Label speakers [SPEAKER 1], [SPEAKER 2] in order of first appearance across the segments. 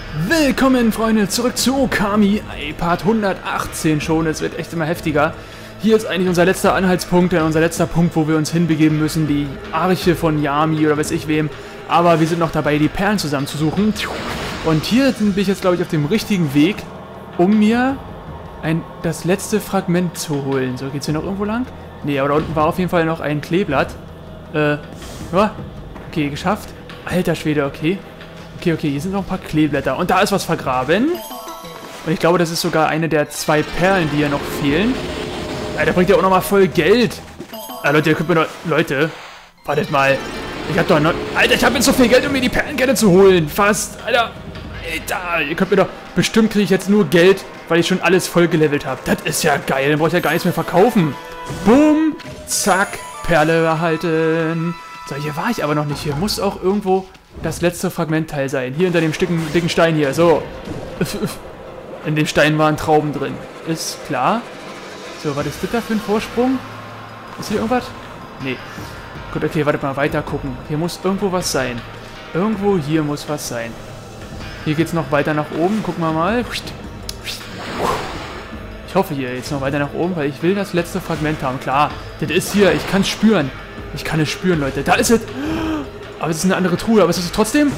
[SPEAKER 1] Willkommen, Freunde, zurück zu Okami, Part 118 schon. Es wird echt immer heftiger. Hier ist eigentlich unser letzter Anhaltspunkt, unser letzter Punkt, wo wir uns hinbegeben müssen, die Arche von Yami oder weiß ich wem. Aber wir sind noch dabei, die Perlen zusammenzusuchen. Und hier bin ich jetzt, glaube ich, auf dem richtigen Weg, um mir das letzte Fragment zu holen. So, geht's hier noch irgendwo lang? Nee, aber da unten war auf jeden Fall noch ein Kleeblatt. Okay, geschafft. Alter Schwede, okay. Okay, hier sind noch ein paar Kleeblätter. Und da ist was vergraben. Und ich glaube, das ist sogar eine der 2 Perlen, die hier noch fehlen. Ja, der bringt ja auch nochmal voll Geld. Leute, ihr könnt mir doch... Leute, wartet mal. Ich hab doch noch... Alter, ich habe jetzt so viel Geld, um mir die Perlenkette zu holen. Fast. Alter, ihr könnt mir doch... Bestimmt kriege ich jetzt nur Geld, weil ich schon alles voll gelevelt habe. Das ist ja geil. Dann brauche ich ja gar nichts mehr verkaufen. Boom. Zack. Perle erhalten. So, hier war ich aber noch nicht. Hier muss auch irgendwo das letzte Fragmentteil sein. Hier hinter dem dicken Stein hier. So. In dem Stein waren Trauben drin. Ist klar. So, was ist das da für ein Vorsprung? Ist hier irgendwas? Nee. Gut, okay, warte mal, weiter gucken. Hier muss irgendwo was sein. Irgendwo hier muss was sein. Hier geht's noch weiter nach oben. Gucken wir mal. Ich hoffe hier jetzt noch weiter nach oben, weil ich will das letzte Fragment haben. Klar, das ist hier. Ich kann es spüren. Ich kann es spüren, Leute. Da ist es. Aber es ist eine andere Truhe. Aber es ist trotzdem...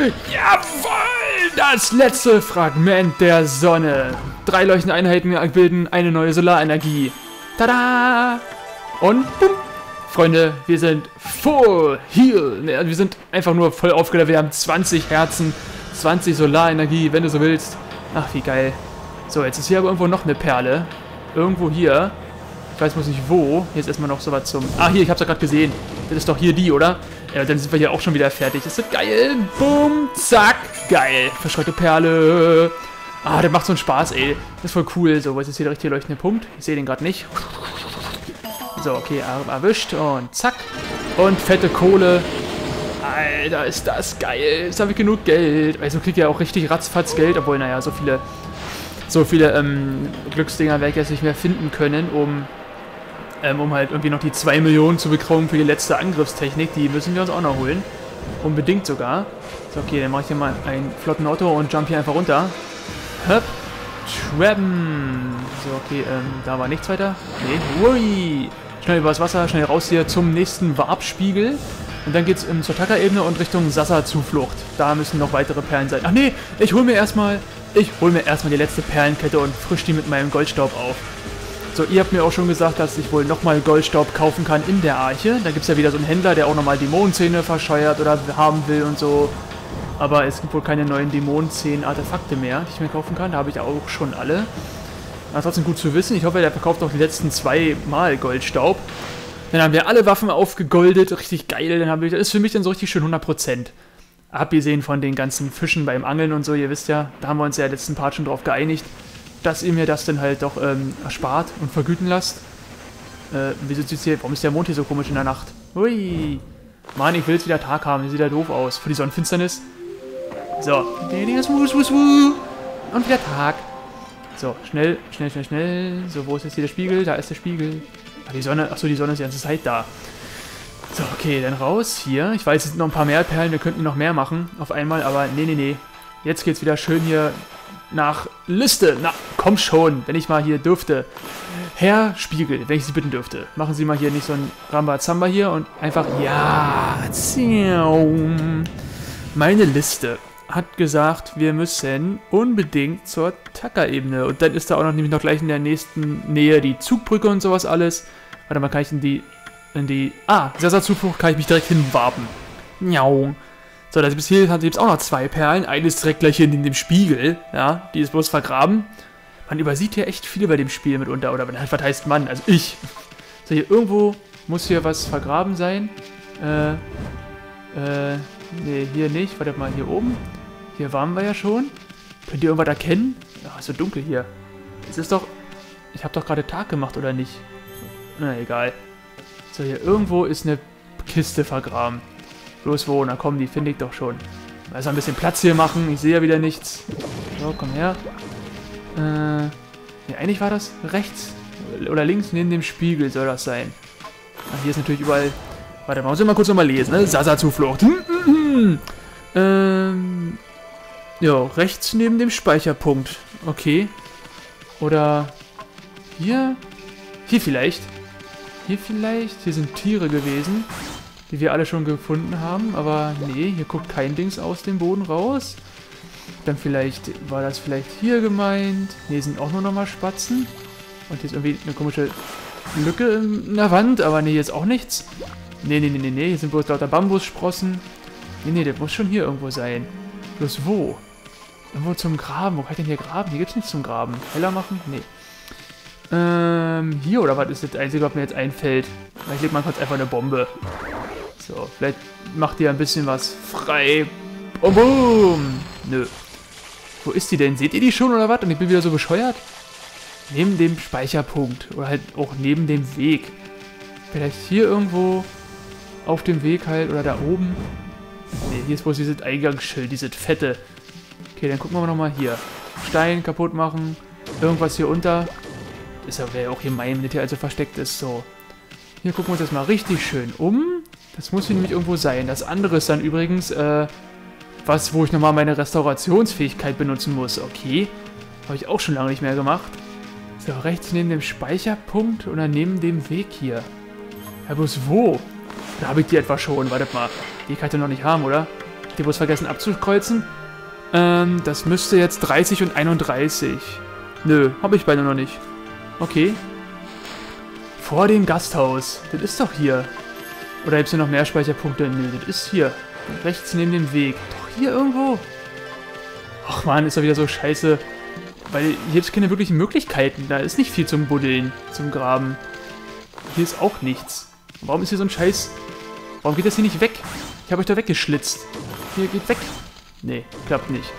[SPEAKER 1] Jawohl! Das letzte Fragment der Sonne. 3 leuchtende Einheiten bilden eine neue Solarenergie. Tada! Und bumm! Freunde, wir sind full heal. Wir sind einfach nur voll aufgeladen. Wir haben 20 Herzen, 20 Solarenergie, wenn du so willst. Ach, wie geil. So, jetzt ist hier aber irgendwo noch eine Perle. Irgendwo hier. Ich weiß bloß nicht wo. Hier ist erstmal noch sowas zum... Ah, hier, ich hab's ja gerade gesehen. Das ist doch hier die, oder? Ja, dann sind wir hier auch schon wieder fertig. Ist das geil? Boom, zack. Geil. Verschreute Perle. Ah, der macht so einen Spaß, ey. Das ist voll cool. So, was ist hier der richtige leuchtende Punkt? Ich sehe den gerade nicht. So, okay, erwischt. Und zack. Und fette Kohle. Alter, ist das geil. Jetzt habe ich genug Geld. Also kriege ich ja auch richtig ratzfatz Geld. Obwohl, naja, so viele Glücksdinger werde ich jetzt nicht mehr finden können, um halt irgendwie noch die 2 Millionen zu bekommen für die letzte Angriffstechnik. Die müssen wir uns auch noch holen. Unbedingt sogar. So, okay, dann mache ich hier mal einen flotten Auto und jump hier einfach runter. Höp. Schwebben. So, okay, da war nichts weiter. Nee. Ui. Schnell übers Wasser, schnell raus hier zum nächsten Warpspiegel. Und dann geht's zur Taka-Ebene und Richtung Sasa-Zuflucht. Da müssen noch weitere Perlen sein. Ach nee, ich hol mir erstmal die letzte Perlenkette und frisch die mit meinem Goldstaub auf. So, ihr habt mir auch schon gesagt, dass ich wohl nochmal Goldstaub kaufen kann in der Arche. Da gibt es ja wieder so einen Händler, der auch nochmal Dämonenzähne verscheuert oder haben will und so. Aber es gibt wohl keine neuen Dämonenzähnen-Artefakte mehr, die ich mir kaufen kann. Da habe ich auch schon alle. Aber trotzdem gut zu wissen. Ich hoffe, der verkauft auch die letzten 2 Mal Goldstaub. Dann haben wir alle Waffen aufgegoldet. Richtig geil. Das ist für mich dann so richtig schön 100%. Abgesehen von den ganzen Fischen beim Angeln und so. Ihr wisst ja, da haben wir uns ja letzten Part schon drauf geeinigt, dass ihr mir das dann halt doch erspart und vergüten lasst. Wieso ist hier, warum ist der Mond hier so komisch in der Nacht? Hui. Mann, ich will jetzt wieder Tag haben. Sieht ja doof aus. Für die Sonnenfinsternis. So. Und wieder Tag. So, schnell. So, wo ist jetzt hier der Spiegel? Da ist der Spiegel. Ah, die Sonne. Achso, die Sonne ist die ganze Zeit da. So, okay, dann raus hier. Ich weiß, es sind noch ein paar mehr Perlen. Wir könnten noch mehr machen auf einmal. Aber nee. Jetzt geht's wieder schön hier nach Liste. Na, komm schon, wenn ich mal hier dürfte. Herr Spiegel, wenn ich Sie bitten dürfte. Machen Sie mal hier nicht so ein Rambazamba hier und einfach... Ja, meine Liste hat gesagt, wir müssen unbedingt zur Taka-Ebene. Und dann ist da auch noch, nämlich noch gleich in der nächsten Nähe die Zugbrücke und sowas alles. Warte mal, kann ich in die... Ah, Sasa-Zuflucht kann ich mich direkt hinwarpen. Miau. So, bis hier gibt es auch noch 2 Perlen. Eine ist direkt gleich hier in dem Spiegel. Ja, die ist bloß vergraben. Man übersieht hier echt viel bei dem Spiel mitunter. Oder was heißt man? Also ich. So, hier irgendwo muss hier was vergraben sein. Nee, hier nicht. Warte mal, hier oben. Hier waren wir ja schon. Könnt ihr irgendwas erkennen? Ach, ist so dunkel hier. Es ist doch... Ich habe doch gerade Tag gemacht, oder nicht? Na, egal. So, hier irgendwo ist eine Kiste vergraben. Bloß wo? Na komm, die finde ich doch schon. Also ein bisschen Platz hier machen. Ich sehe ja wieder nichts. So, komm her. Ja, eigentlich war das rechts oder links neben dem Spiegel soll das sein. Ach, hier ist natürlich überall... Warte mal, muss ich mal kurz nochmal lesen, ne? Sasa-Zuflucht. Ja, rechts neben dem Speicherpunkt. Okay. Oder hier? Hier vielleicht. Hier vielleicht. Hier sind Tiere gewesen, die wir alle schon gefunden haben. Aber nee, hier guckt kein Dings aus dem Boden raus. Dann vielleicht, war das vielleicht hier gemeint. Nee, sind auch nur nochmal Spatzen. Und hier ist irgendwie eine komische Lücke in der Wand. Aber nee, hier ist auch nichts. Nee. Hier sind bloß lauter Bambussprossen. Nee, der muss schon hier irgendwo sein. Bloß wo? Irgendwo zum Graben. Wo kann ich denn hier graben? Hier gibt es nichts zum Graben. Heller machen? Nee. Hier oder was ist das Einzige, was mir jetzt einfällt? Vielleicht legt man kurz einfach eine Bombe. So, vielleicht macht die ein bisschen was frei. Boom, boom. Nö. Wo ist die denn? Seht ihr die schon oder was? Und ich bin wieder so bescheuert? Neben dem Speicherpunkt. Oder halt auch neben dem Weg. Vielleicht hier irgendwo auf dem Weg halt. Oder da oben. Ne, hier ist bloß dieses Eingangsschild. Dieses fette. Okay, dann gucken wir nochmal hier. Stein kaputt machen. Irgendwas hier unter. Das wäre ja auch hier mein, das hier also versteckt ist. So. Hier gucken wir uns das mal richtig schön um. Das muss hier nämlich irgendwo sein. Das andere ist dann übrigens, wo ich nochmal meine Restaurationsfähigkeit benutzen muss. Okay. Habe ich auch schon lange nicht mehr gemacht. So, rechts neben dem Speicherpunkt oder neben dem Weg hier. Ja, bloß wo? Da habe ich die etwa schon. Wartet mal. Die kann ich doch noch nicht haben, oder? Die bloß vergessen abzukreuzen. Das müsste jetzt 30 und 31. Nö, habe ich beide noch nicht. Okay. Vor dem Gasthaus. Das ist doch hier. Oder gibt es hier noch mehr Speicherpunkte? Nö, das ist hier. Rechts neben dem Weg. Doch hier irgendwo. Ach man, ist doch wieder so scheiße. Weil hier gibt es keine wirklichen Möglichkeiten. Da ist nicht viel zum Buddeln, zum Graben. Hier ist auch nichts. Warum ist hier so ein Scheiß... Warum geht das hier nicht weg? Ich habe euch da weggeschlitzt. Hier geht weg. Nee, klappt nicht.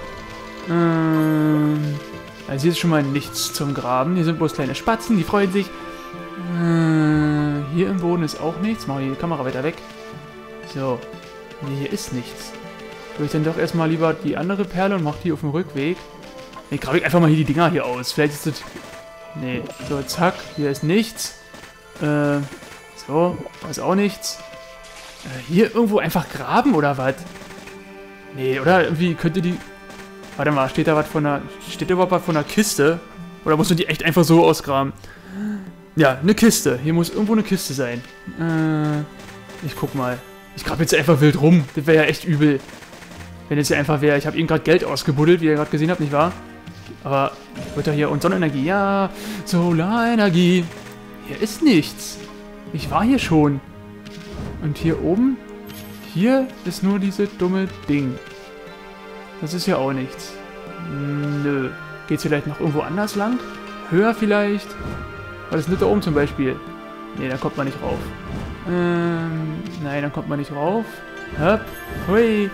[SPEAKER 1] Also hier ist schon mal nichts zum Graben. Hier sind bloß kleine Spatzen, die freuen sich. Hier im Boden ist auch nichts. Machen wir die Kamera weiter weg. So. Nee, hier ist nichts. Würde ich dann doch erstmal lieber die andere Perle und mache die auf dem Rückweg. Nee, grabe ich einfach mal hier die Dinger hier aus. Vielleicht ist das... Nee. So, zack. Hier ist nichts. So. Da ist auch nichts. Hier irgendwo einfach graben oder was? Nee, oder irgendwie könnte die... Warte mal, steht da was von einer... Steht da überhaupt was von einer Kiste? Oder musst du die echt einfach so ausgraben? Ja, eine Kiste. Hier muss irgendwo eine Kiste sein. Ich guck mal. Ich grabe jetzt einfach wild rum. Das wäre ja echt übel. Wenn es hier einfach wäre. Ich habe eben gerade Geld ausgebuddelt, wie ihr gerade gesehen habt, nicht wahr? Aber wird da hier... Und Sonnenenergie. Ja, Solarenergie. Hier ist nichts. Ich war hier schon. Und hier oben... Hier ist nur dieses dumme Ding. Das ist ja auch nichts. Nö. Geht's vielleicht noch irgendwo anders lang? Höher vielleicht? Was ist denn da oben zum Beispiel? Nee, da kommt man nicht rauf. Nein, dann kommt man nicht rauf. Hopp. Hui.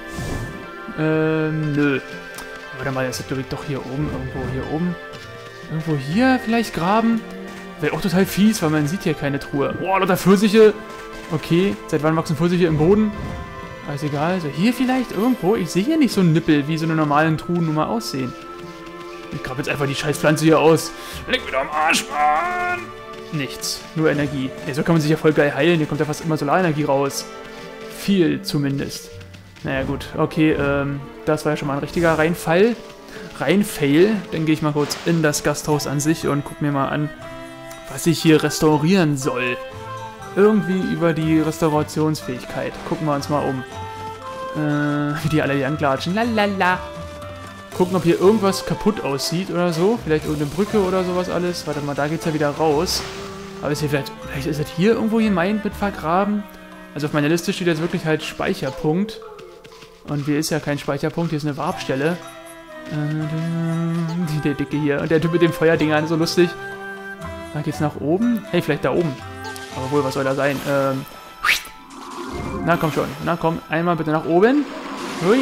[SPEAKER 1] Nö. Warte mal, das ist glaube ich doch hier oben. Irgendwo hier oben. Irgendwo hier vielleicht graben? Wäre auch total fies, weil man sieht hier keine Truhe. Boah, lauter Pfirsiche. Okay, seit wann wachsen Pfirsiche im Boden? Alles egal. Also hier vielleicht irgendwo. Ich sehe hier nicht so einen Nippel, wie so eine normalen Truhen nun mal aussehen. Ich grabe jetzt einfach die scheiß Pflanze hier aus. Leg mir doch am Arsch, Mann! Nichts. Nur Energie. Ja, so kann man sich ja voll geil heilen. Hier kommt ja fast immer Solarenergie raus. Viel zumindest. Naja, gut. Okay, das war ja schon mal ein richtiger Reinfail. Reinfail. Dann gehe ich mal kurz in das Gasthaus an sich und gucke mir mal an, was ich hier restaurieren soll. Irgendwie über die Restaurationsfähigkeit. Gucken wir uns mal um. Wie die alle hier anklatschen. Lalala. Gucken, ob hier irgendwas kaputt aussieht oder so. Vielleicht irgendeine Brücke oder sowas alles. Warte mal, da geht's ja wieder raus. Aber ist hier vielleicht ist das hier irgendwo gemeint mit vergraben? Also auf meiner Liste steht jetzt wirklich halt Speicherpunkt. Und hier ist ja kein Speicherpunkt, hier ist eine Warpstelle. Der Dicke hier. Und der Typ mit dem Feuerdingern, so lustig. Da geht's nach oben. Hey, vielleicht da oben. Aber wohl, was soll da sein? Na komm schon. Na komm, einmal bitte nach oben. Hui.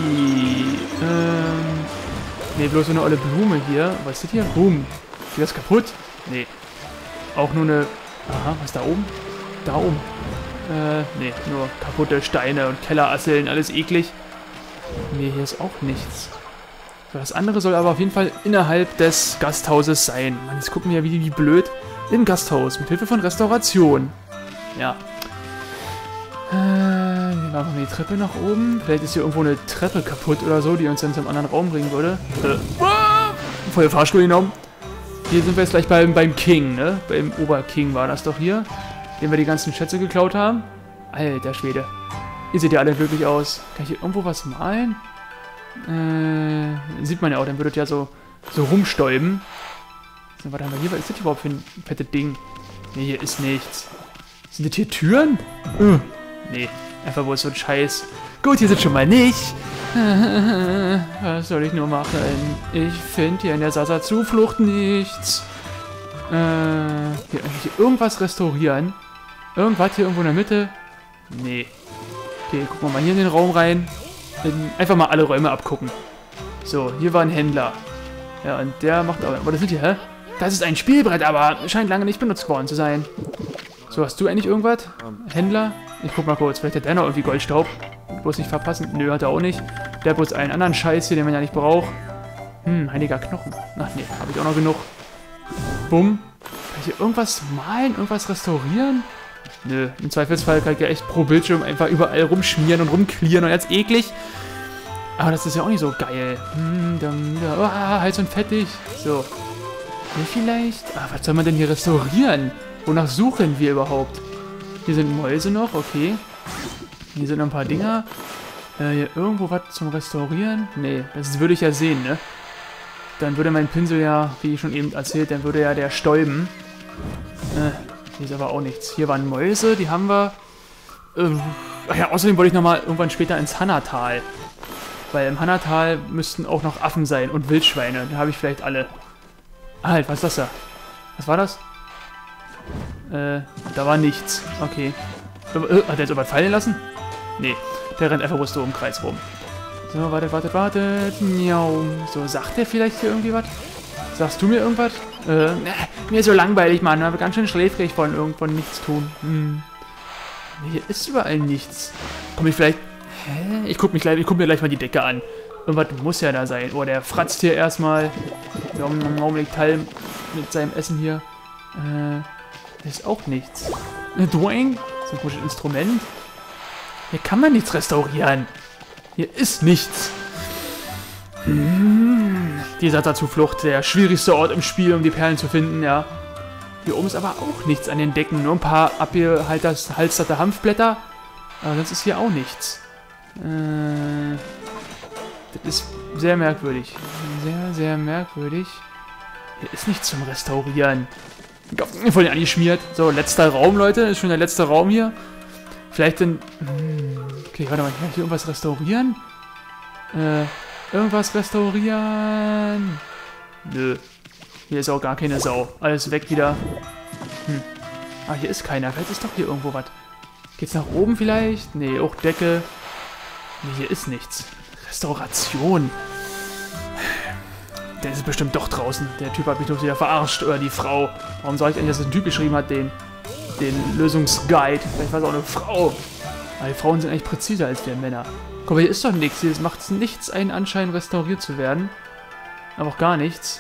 [SPEAKER 1] Ne, bloß so eine olle Blume hier. Was ist das hier? Boom. Geht das kaputt? Nee. Auch nur eine... Aha, was ist da oben? Da oben. Nee, nur kaputte Steine und Kellerasseln, alles eklig. Nee, hier ist auch nichts. So, das andere soll aber auf jeden Fall innerhalb des Gasthauses sein. Mann, jetzt gucken wir ja wie blöd. Im Gasthaus, mit Hilfe von Restauration. Ja. Warte machen wir die Treppe nach oben. Vielleicht ist hier irgendwo eine Treppe kaputt oder so, die uns dann zum anderen Raum bringen würde. Voll den Fahrstuhl genommen. Hier sind wir jetzt gleich beim King, ne? Beim Oberking war das doch hier. Dem wir die ganzen Schätze geklaut haben. Alter Schwede. Ihr seht ja alle glücklich aus. Kann ich hier irgendwo was malen? Sieht man ja auch, dann würde es ja so rumstäuben. So, was haben wir hier? Was ist das überhaupt für ein fettes Ding? Ne, hier ist nichts. Sind das hier Türen? Nee, einfach bloß so ein Scheiß. Gut, hier sind schon mal nicht. Was soll ich nur machen? Ich finde hier in der Sasa-Zuflucht nichts. Hier irgendwas restaurieren. Irgendwas hier irgendwo in der Mitte? Nee. Okay, gucken wir mal hier in den Raum rein. Einfach mal alle Räume abgucken. So, hier war ein Händler. Ja, und der macht aber... Was sind hier, hä? Das ist ein Spielbrett, aber scheint lange nicht benutzt worden zu sein. So, hast du eigentlich irgendwas? Händler? Ich guck mal kurz. Vielleicht hat der noch irgendwie Goldstaub. Bloß nicht verpassen. Nö, hat er auch nicht. Der hat bloß einen anderen Scheiß hier, den man ja nicht braucht. Heiliger Knochen. Ach nee, habe ich auch noch genug. Bumm. Kann ich hier irgendwas malen? Irgendwas restaurieren? Nö, im Zweifelsfall kann ich ja echt pro Bildschirm einfach überall rumschmieren und rumklieren und jetzt eklig. Aber das ist ja auch nicht so geil. Heiß und fettig. So. Hier vielleicht? Was soll man denn hier restaurieren? Wonach suchen wir überhaupt? Hier sind Mäuse noch, okay. Hier sind noch ein paar Dinger. Hier irgendwo was zum Restaurieren? Nee, das würde ich ja sehen, ne? Dann würde mein Pinsel ja, wie ich schon eben erzählt, dann würde ja der stäuben. Hier ist aber auch nichts. Hier waren Mäuse, die haben wir. Ach ja, außerdem wollte ich nochmal irgendwann später ins Hannatal. Weil im Hannatal müssten auch noch Affen sein und Wildschweine. Da habe ich vielleicht alle. Halt, was ist das da? Was war das? Da war nichts. Okay. Hat er jetzt irgendwas fallen lassen? Nee, der rennt einfach bloß so im Kreis rum. So, wartet. Miau. So, sagt der vielleicht hier irgendwie was? Sagst du mir irgendwas? Mir ist so langweilig, Mann. Aber ganz schön schläfrig von nichts tun. Hier ist überall nichts. Komm ich vielleicht... Hä? Ich guck mir gleich mal die Decke an. Irgendwas muss ja da sein. Oh, der fratzt hier erstmal. Augenblick Teil mit seinem Essen hier. Hier ist auch nichts. Dwayne? So ein komisches Instrument. Hier kann man nichts restaurieren. Hier ist nichts. Die Sasa-Zuflucht, der schwierigste Ort im Spiel, um die Perlen zu finden, ja. Hier oben ist aber auch nichts an den Decken. Nur ein paar abgehalsterte Hanfblätter. Aber sonst ist hier auch nichts. Das ist sehr merkwürdig. Sehr, sehr merkwürdig. Hier ist nichts zum Restaurieren. Voll den angeschmiert. So, letzter Raum, Leute. Ist schon der letzte Raum hier. Vielleicht denn... Okay, warte mal. Kann ich hier irgendwas restaurieren? Irgendwas restaurieren? Nö. Hier ist auch gar keine Sau. Alles weg wieder. Ah, hier ist keiner. Vielleicht ist doch hier irgendwo was. Geht's nach oben vielleicht? Nee, auch Decke. Nee, hier ist nichts. Restauration. Der ist bestimmt doch draußen. Der Typ hat mich doch wieder verarscht. Oder die Frau. Warum sage ich eigentlich, dass das ein Typ geschrieben hat, den Lösungsguide? Vielleicht war es auch eine Frau. Aber die Frauen sind eigentlich präziser als wir Männer. Guck mal, hier ist doch nichts. Hier macht nichts einen Anschein, restauriert zu werden. Aber auch gar nichts.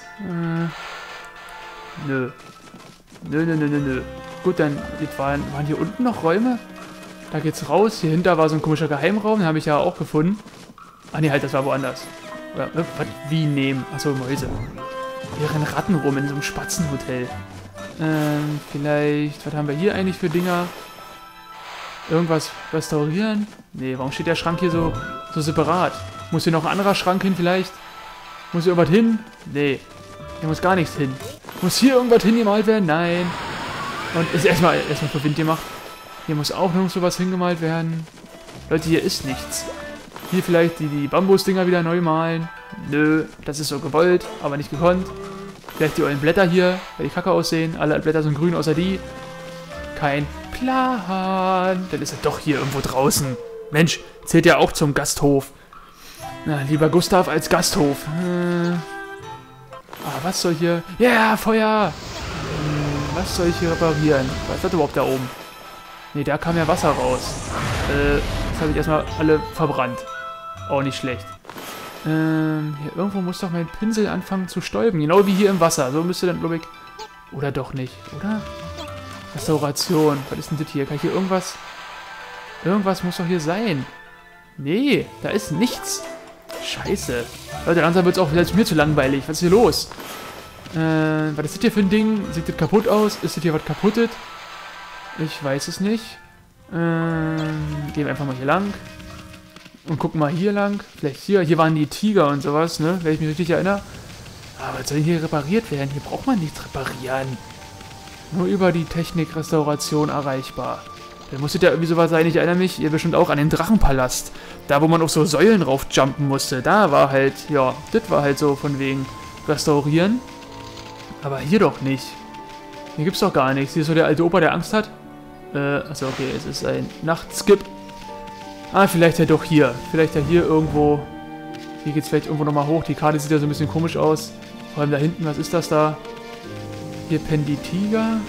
[SPEAKER 1] Nö. Nö. Gut, dann waren hier unten noch Räume. Da geht's raus. Hier hinter war so ein komischer Geheimraum. Den habe ich ja auch gefunden. Ah ne, halt, das war woanders. Oder, was? Wie nehmen? Achso, Mäuse. Hier rennen Ratten rum in so einem Spatzenhotel. Vielleicht... Was haben wir hier eigentlich für Dinger? Irgendwas restaurieren? Nee, warum steht der Schrank hier so separat? Muss hier noch ein anderer Schrank hin vielleicht? Muss hier irgendwas hin? Nee. Hier muss gar nichts hin. Muss hier irgendwas hingemalt werden? Nein. Und ist erstmal für Wind gemacht. Hier muss auch noch sowas hingemalt werden. Leute, hier ist nichts. Hier vielleicht die Bambusdinger wieder neu malen. Nö, das ist so gewollt, aber nicht gekonnt. Vielleicht die ollen Blätter hier, weil die kacke aussehen. Alle Blätter sind grün, außer die. Kein Plan. Dann ist er doch hier irgendwo draußen. Mensch, zählt ja auch zum Gasthof. Na, lieber Gustav als Gasthof. Was soll hier... Ja, yeah, Feuer! Was soll ich hier reparieren? Was ist das überhaupt da oben? Ne, da kam ja Wasser raus. Das habe ich erstmal alle verbrannt. Auch nicht schlecht. Hier irgendwo muss doch mein Pinsel anfangen zu stäuben. Genau wie hier im Wasser. So müsste dann, glaube ich... Oder doch nicht, oder? Restauration. Was ist denn das hier? Kann ich hier irgendwas... Irgendwas muss doch hier sein. Nee, da ist nichts. Scheiße. Leute, langsam wird es auch selbst mir zu langweilig. Was ist hier los? Was ist das hier für ein Ding? Sieht das kaputt aus? Ist das hier was kaputtet? Ich weiß es nicht. Gehen wir einfach mal hier lang. Und gucken mal hier lang. Vielleicht hier. Hier waren die Tiger und sowas, ne? Wenn ich mich richtig erinnere. Aber was soll hier repariert werden? Hier braucht man nichts reparieren. Nur über die Technik-Restauration erreichbar. Da muss es ja irgendwie sowas sein. Ich erinnere mich, ihr bestimmt auch an den Drachenpalast. Da, wo man auf so Säulen raufjumpen musste. Da war halt, ja, das war halt so von wegen restaurieren. Aber hier doch nicht. Hier gibt's doch gar nichts. Hier ist so der alte Opa, der Angst hat. Achso, okay, es ist ein Nachtskip. Ah, vielleicht ja doch hier. Vielleicht ja hier irgendwo. Hier geht's vielleicht irgendwo nochmal hoch. Die Karte sieht ja so ein bisschen komisch aus. Vor allem da hinten, was ist das da? Hier pennen die Tiger.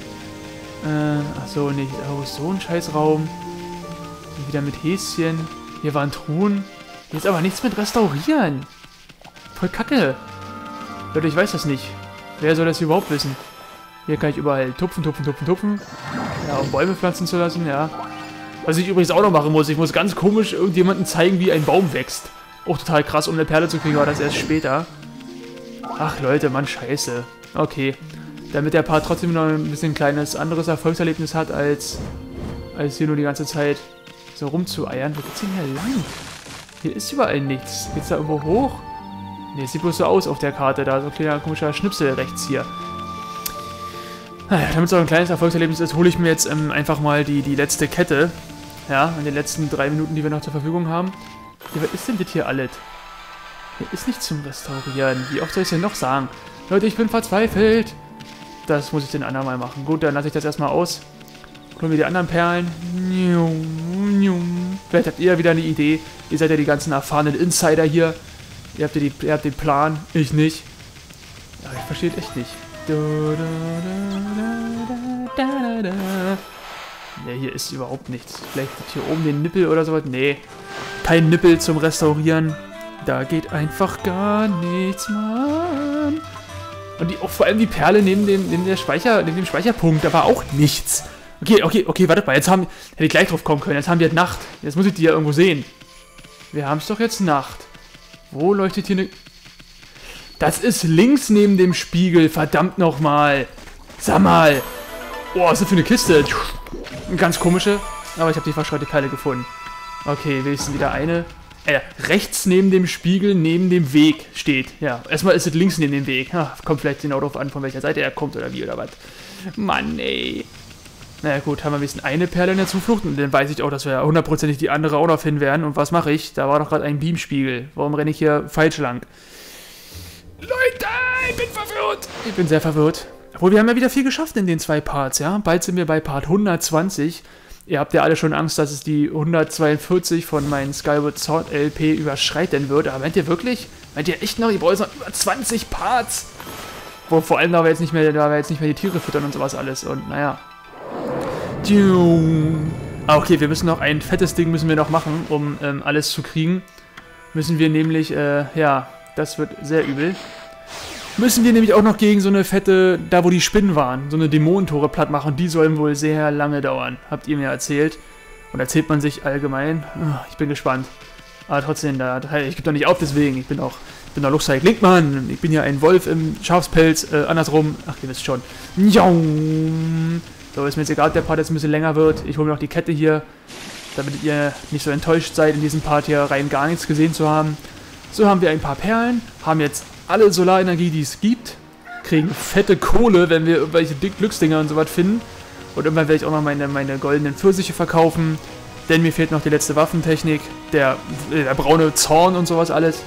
[SPEAKER 1] Achso, nicht. Oh, so ein Scheißraum. Hier wieder mit Häschen. Hier waren Truhen. Hier ist aber nichts mit restaurieren. Voll kacke. Leute, ich weiß das nicht. Wer soll das überhaupt wissen? Hier kann ich überall tupfen. Ja, um Bäume pflanzen zu lassen, ja. Was ich übrigens auch noch machen muss. Ich muss ganz komisch irgendjemandem zeigen, wie ein Baum wächst. Auch total krass, um eine Perle zu kriegen, aber das erst später. Ach Leute, Mann, scheiße. Okay. Damit der Part trotzdem noch ein bisschen kleines anderes Erfolgserlebnis hat, als hier nur die ganze Zeit so rumzueiern. Wo geht's denn hier lang? Hier ist überall nichts. Geht's da irgendwo hoch? Ne, es sieht bloß so aus auf der Karte. Da ist so ein kleiner komischer Schnipsel rechts hier. Damit es auch ein kleines Erfolgserlebnis ist, hole ich mir jetzt einfach mal die letzte Kette. Ja, in den letzten 3 Minuten, die wir noch zur Verfügung haben. Ja, was ist denn das hier alles? Hier ist nichts zum Restaurieren. Wie oft soll ich es denn noch sagen? Leute, ich bin verzweifelt. Das muss ich den anderen mal machen. Gut, dann lasse ich das erstmal aus. Holen wir die anderen Perlen. Vielleicht habt ihr ja wieder eine Idee. Ihr seid ja die ganzen erfahrenen Insider hier. Ihr habt den Plan. Ich nicht. Ja, ich verstehe es echt nicht. Ne, hier ist überhaupt nichts. Vielleicht hier oben den Nippel oder sowas. Nee. Kein Nippel zum Restaurieren. Da geht einfach gar nichts, Mann. Und auch vor allem die Perle neben dem Speicherpunkt, da war auch nichts. Okay, warte mal, hätte ich gleich drauf kommen können. Jetzt haben wir Nacht. Jetzt muss ich die ja irgendwo sehen. Wir haben es doch jetzt Nacht. Wo leuchtet hier eine... Das ist links neben dem Spiegel, verdammt nochmal. Sag mal. Oh, was ist das für eine Kiste? Eine ganz komische. Aber ich habe die verschreute Perle gefunden. Okay, wenigstens wieder eine. Rechts neben dem Spiegel, neben dem Weg steht. Ja, erstmal ist es links neben dem Weg. Kommt vielleicht genau darauf an, von welcher Seite er kommt oder wie oder was. Mann, ey. Naja gut, haben wir wenigstens eine Perle in der Zuflucht und dann weiß ich auch, dass wir hundertprozentig die andere auch noch finden werden. Und was mache ich? Da war doch gerade ein Beamspiegel. Warum renne ich hier falsch lang? Leute, ich bin verwirrt. Ich bin sehr verwirrt. Obwohl, wir haben ja wieder viel geschafft in den 2 Parts, ja. Bald sind wir bei Part 120. Ihr habt ja alle schon Angst, dass es die 142 von meinen Skyward Sword LP überschreiten wird. Aber meint ihr wirklich? Meint ihr echt noch? Ihr braucht jetzt noch über 20 Parts? Wo vor allem da wir jetzt nicht mehr die Tiere füttern und sowas alles. Und naja. Okay, wir müssen noch ein fettes Ding müssen wir noch machen, um alles zu kriegen. Müssen wir nämlich, ja, das wird sehr übel. Müssen wir nämlich auch noch gegen so eine fette, da wo die Spinnen waren, so eine Dämonentore platt machen. Die sollen wohl sehr lange dauern, habt ihr mir erzählt. Und erzählt man sich allgemein. Ich bin gespannt. Aber trotzdem, ich gebe doch nicht auf deswegen. Ich bin doch Luxai Linkmann. Ich bin ja ein Wolf im Schafspelz. Andersrum. Ach, ihr wisst schon. So, ist mir jetzt egal, ob der Part jetzt ein bisschen länger wird. Ich hole mir noch die Kette hier, damit ihr nicht so enttäuscht seid, in diesem Part hier rein gar nichts gesehen zu haben. So haben wir ein paar Perlen, haben jetzt alle Solarenergie, die es gibt, kriegen fette Kohle, wenn wir irgendwelche Glücksdinger und sowas finden. Und irgendwann werde ich auch noch meine goldenen Pfirsiche verkaufen, denn mir fehlt noch die letzte Waffentechnik, der braune Zorn und sowas alles.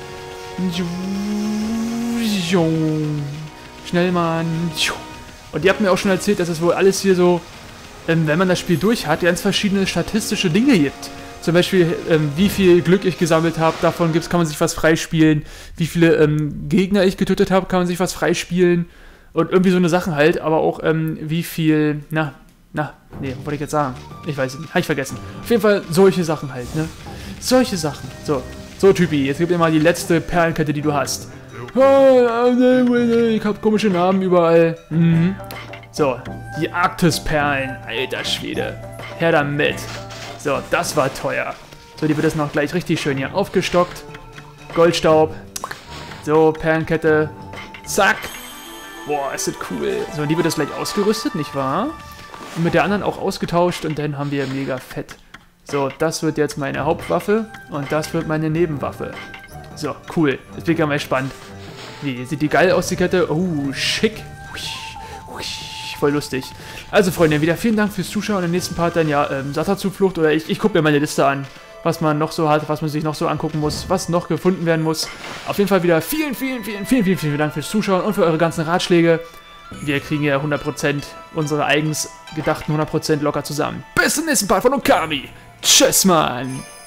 [SPEAKER 1] Schnell, Mann. Und ihr habt mir auch schon erzählt, dass es wohl alles hier so, wenn man das Spiel durch hat, ganz verschiedene statistische Dinge gibt. Zum Beispiel, wie viel Glück ich gesammelt habe, davon kann man sich was freispielen. Wie viele Gegner ich getötet habe, kann man sich was freispielen. Und irgendwie so eine Sachen halt, aber auch wie viel, nee, was wollte ich jetzt sagen? Ich weiß es nicht, habe ich vergessen. Auf jeden Fall solche Sachen halt, ne? Solche Sachen. So Typi, jetzt gib dir mal die letzte Perlenkette, die du hast. Ich hab komische Namen überall. So, die Arktisperlen. Alter Schwede. Her damit. So, das war teuer. So, die wird jetzt noch gleich richtig schön hier aufgestockt. Goldstaub. So, Perlenkette. Zack. Boah, ist das cool. So, und die wird jetzt gleich ausgerüstet, nicht wahr? Und mit der anderen auch ausgetauscht und dann haben wir mega fett. So, das wird jetzt meine Hauptwaffe und das wird meine Nebenwaffe. So, cool. Jetzt bin ich mal gespannt. Wie, sieht die geil aus, die Kette? Oh, schick. Voll lustig. Also, Freunde, wieder vielen Dank fürs Zuschauen. Im nächsten Part dann ja Sata-Zuflucht oder ich gucke mir meine Liste an, was man noch so hat, was man sich noch so angucken muss, was noch gefunden werden muss. Auf jeden Fall wieder vielen Dank fürs Zuschauen und für eure ganzen Ratschläge. Wir kriegen ja 100% unsere eigens gedachten 100% locker zusammen. Bis zum nächsten Part von Okami. Tschüss, Mann.